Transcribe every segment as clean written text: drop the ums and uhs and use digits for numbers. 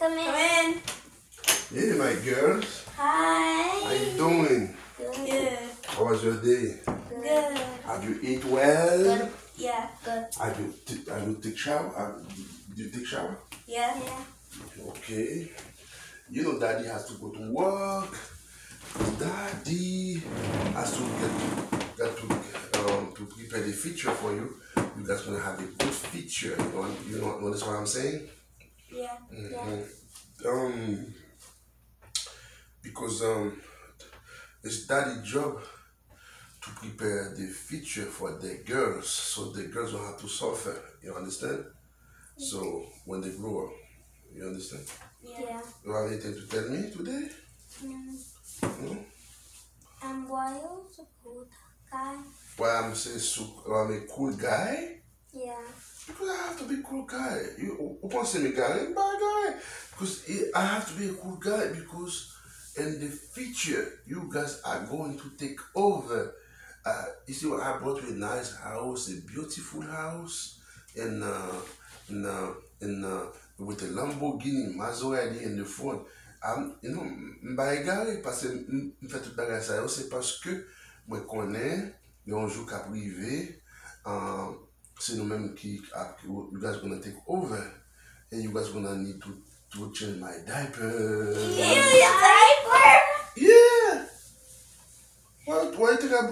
Come in. Hey, my girls. Hi. How you doing? Good. How was your day? Good. Have you eat well? Good. Yeah, good. Have you take shower? Did you take shower? Yeah. Yeah. Okay. You know Daddy has to go to work. Daddy has to to prepare the feature for you. You guys gonna have a good feature. You know notice what I'm saying? Yeah. Because it's Daddy's job to prepare the feature for the girls, so the girls don't have to suffer. You understand? So when they grow up, you understand? Yeah. You have anything to tell me today? No? Why you so good guy? Why I'm saying I'm a cool guy? Yeah. Because I have to be a cool guy. You want to say me guy? Bad guy. Because I have to be a cool guy because in the future, you guys are going to take over. You see what I brought you a nice house, a beautiful house, and with a Lamborghini Maserati in the front. You know, m'bagarre parce que m'fait tout bagarre ça, c'est parce que moi connais, il y a un jour qu'à privé, c'est nous-mêmes qui, you guys gonna take over, and you guys gonna need to change my diaper. Your diaper? Yeah. Why you think I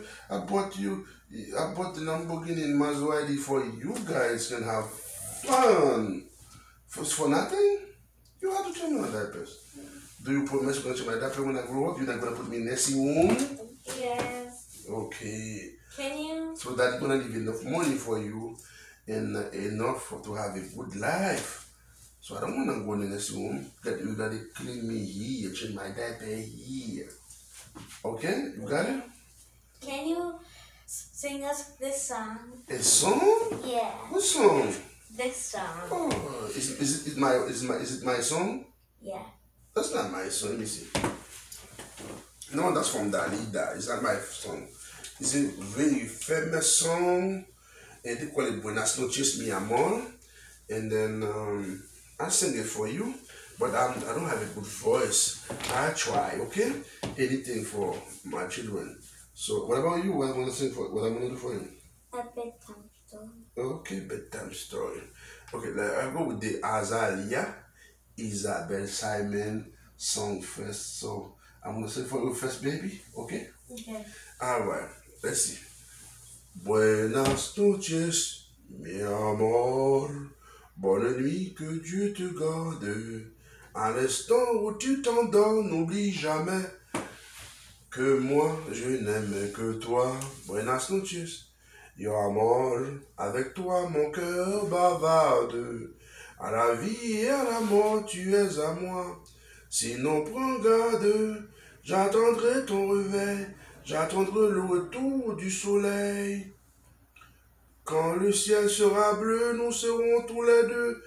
bought the Lamborghini and Maserati for you guys can have fun. For nothing? You have to change my diapers. Do you promise you're going to change my diaper when I grow up? You're not going to put me in nursing home? Yes. Okay. Can you? So that's going to leave enough money for you and enough to have a good life. So I don't want to go in the nursing home. You got to clean me here, change my diaper here. Okay? You got it? Can you sing us this song? A song? Yeah. What song? This song. Oh, is it my song? Yeah. That's not my song. Let me see. No, that's from Dalida. It's not my song. It's a very famous song. And they call it Buenas noches, mi amor. And then I sing it for you. But I don't have a good voice. I try, okay? Anything for my children. So what about you? What I'm gonna sing for? What I'm gonna do for you? A bedtime story. Okay, bedtime story. Okay, I'll go with the Azalea, Isabel Simon song first. So I'm gonna sing for you first, baby. Okay? Okay. Alright, let's see. Buenas noches, mi amor. Bonne nuit, que Dieu te garde. À l'instant où tu t'endors, n'oublie jamais que moi, je n'aime que toi. Buenas noches. Yo amor, avec toi mon cœur bavarde. À la vie et à la mort, tu es à moi. Sinon prends garde, j'attendrai ton réveil, j'attendrai le retour du soleil. Quand le ciel sera bleu, nous serons tous les deux.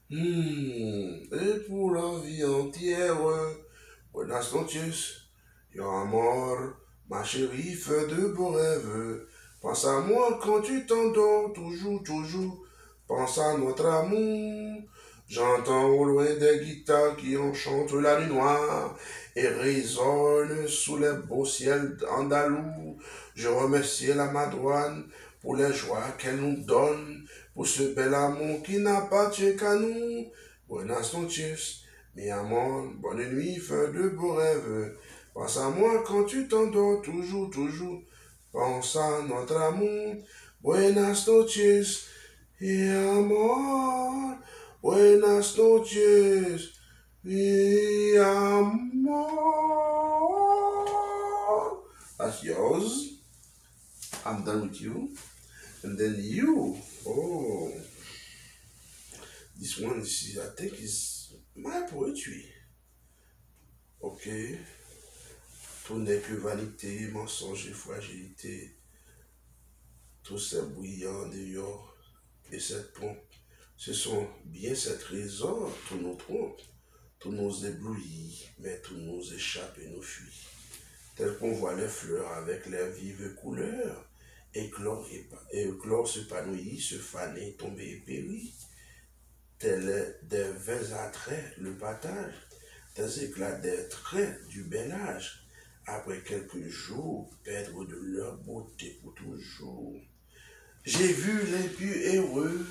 Et pour la vie entière, buenas noches, yo amor, ma chérie, fais de beaux rêves. Pense à moi quand tu t'endors, toujours, toujours. Pense à notre amour. J'entends au loin des guitares qui enchantent la nuit noire et résonnent sous les beaux ciels andalous. Je remercie la Madouane pour les joies qu'elle nous donne, pour ce bel amour qui n'appartient qu'à nous. Buenas noches, mi amor, bonne nuit, fais de beaux rêves. Pense à moi quand tu t'endors, toujours, toujours. Pense à notre amour. Buenas noches, mi amor. Buenas noches, mi amor. That's yours. I'm done with you. And then you. Oh. This one is, I think, is my poetry. Okay. Tout n'est que vanité, mensonge et fragilité. Tout c'est bouillant dehors et cette pompe. Ce sont bien ces trésors, tous nos trompes, tous nos éblouis, mais tous nous échappent et nous fuient. Tel qu'on voit les fleurs avec leurs vives couleurs, éclore s'épanouir, se faner, tomber et périr. tel est des vains attraits le partage, des éclats des traits du bel âge, après quelques jours, perdre de leur beauté pour toujours. J'ai vu l'impie heureux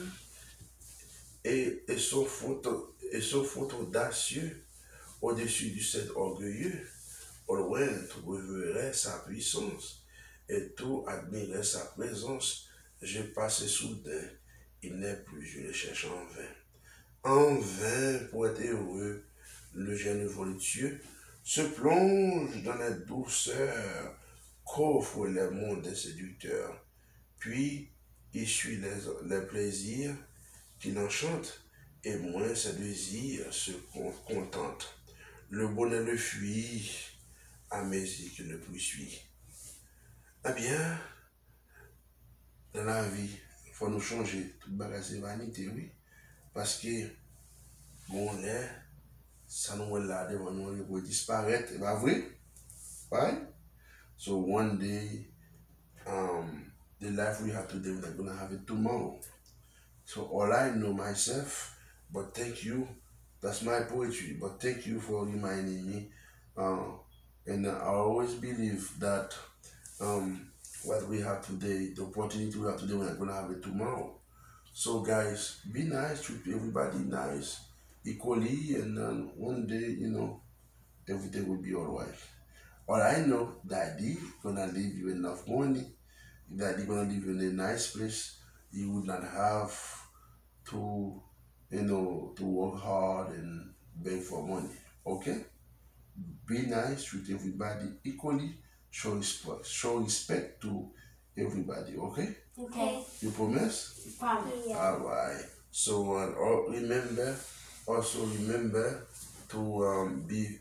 et son faute audacieux au-dessus du cèdre orgueilleux. Au loin, tout reverrait sa puissance et tout admirait sa présence. J'ai passé soudain, il n'est plus, je le cherche en vain. En vain, pour être heureux, le jeune voluptueux se plonge dans la douceur qu'offrent les mondes des séducteurs. Puis, il suit les plaisirs qui l'enchantent, et moins ses désirs se contentent. Le bonheur le fuit, à mesure qu'il le poursuit. Eh bien, dans la vie, il faut nous changer. Tout bagage c'est vanité, oui. Parce que, bon, là, ça nous est là devant nous, il peut disparaître, c'est pas vrai? Right? So one day, the life we have today, we're not gonna have it tomorrow. So all I know myself, but thank you, that's my poetry, but thank you for reminding me. Uh, and I always believe that what we have today, the opportunity we have today, we're not gonna have it tomorrow. So guys, be nice, treat everybody nice, equally, and then one day, everything will be alright. All I know, Daddy gonna leave you enough money. Daddy gonna leave you in a nice place. You would not have to, to work hard and beg for money. Okay? Be nice, treat everybody equally. Show respect to everybody. Okay? Okay. You promise? Promise. Yeah. All right. So remember, also remember to be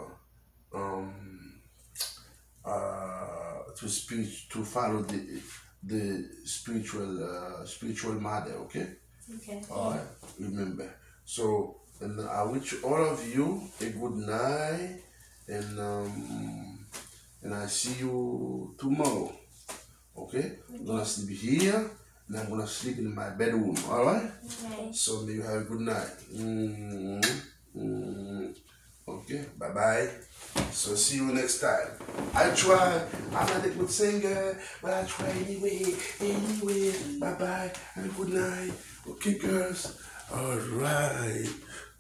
to follow the spiritual mother. Okay. Okay. All right. Remember. So and I wish all of you a good night, and I see you tomorrow. Okay. I'm gonna sleep here, and I'm gonna sleep in my bedroom. All right. Okay. So may you have a good night. Okay, bye bye. So see you next time. I try. I'm not a good singer, but I try anyway. Anyway, bye bye. Have a good night. Okay, girls. All right.